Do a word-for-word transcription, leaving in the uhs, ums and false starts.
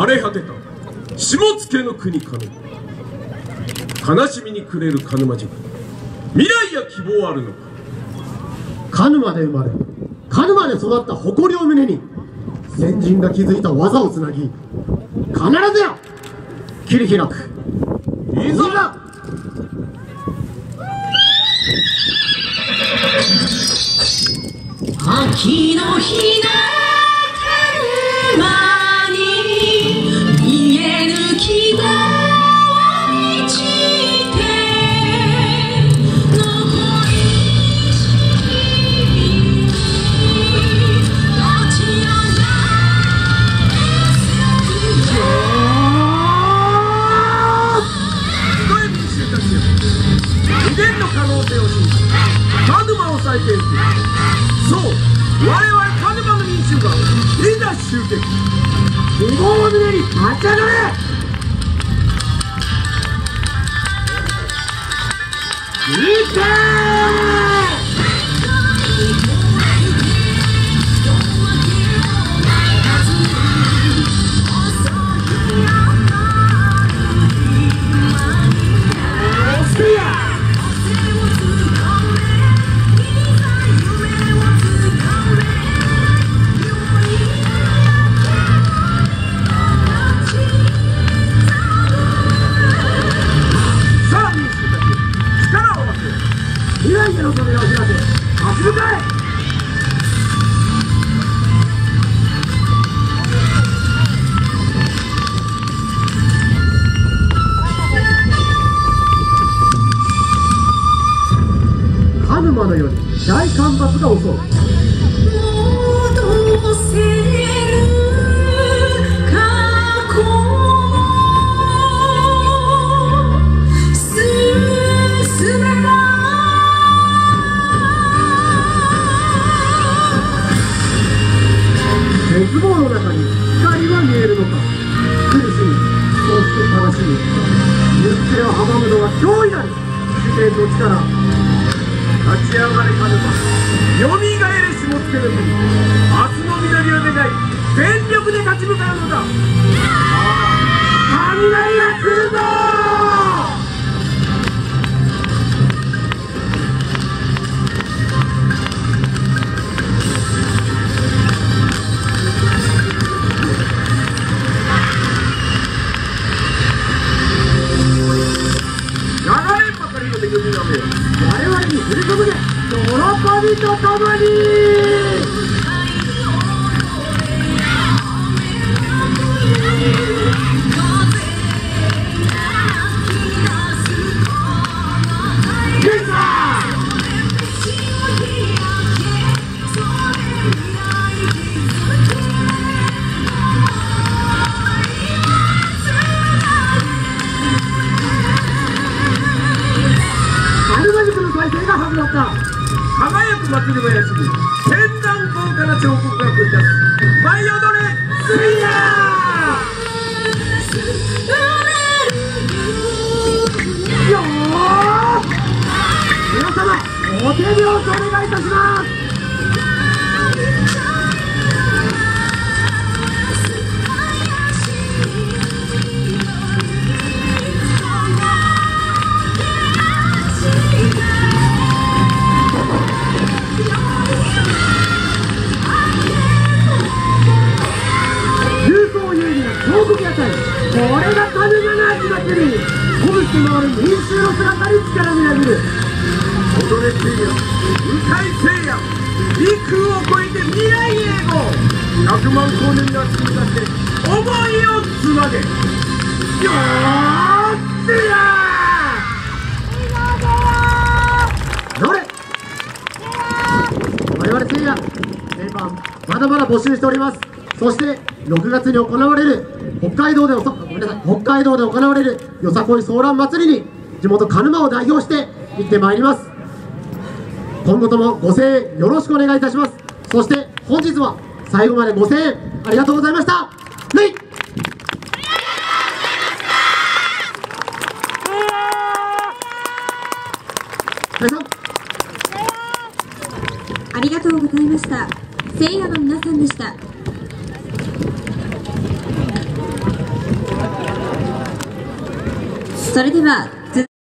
れ果てた下野の国鹿沼、悲しみに暮れる鹿沼塾、未来や希望あるのか。 鹿沼で生まれ鹿沼で育った誇りを胸に、先人が築いた技をつなぎ、必ずや切り開く。いざ秋の日の鹿沼に見えぬ希望を満ちて、残りし日々立ち上が集え民衆たちよ、無限の可能性を信じ鹿沼を再建する。そう、我々鹿沼の民衆がいざ集結、 希望を胸に立ち上がれ。いけ未来への扉を開け、立ち向かえ。鹿沼の夜、大干ばつが襲う。 戻せる過去進めば絶望の中に光は見えるのか。苦しみ、そして悲しみ、行く手を阻むのは脅威なり。自然の力、 立ち上がれ鹿沼、よみがえれ下野の国、明日の緑を願い全力で立ち向かうのだ。 雷が来るぞ恵みの目を我々に降り注げ、喜びとともに。 輝く祭り林に絢爛豪華な彫刻が繰り出す舞い踊れスイヤー。よー皆様お手拍子お願いいたします。これが鹿沼の秋祭り。鼓舞して回る民衆の姿に力みなぎる。踊れせいや、歌いせいや、陸を越えて未来へ行こう。ひゃくまん光年が積み出して思いをつなげ。よーっせやー。 どれ我々せいやメンバーまだまだ募集しております。そしてろくがつに行われる北海道でごめんなさい北海道で行われるよさこいソーラン祭りに地元鹿沼を代表して行ってまいります。今後ともご声援よろしくお願いいたします。そして本日は最後までご声援ありがとうございました。レイありがとうございました。せいやの皆さんでした。 それでは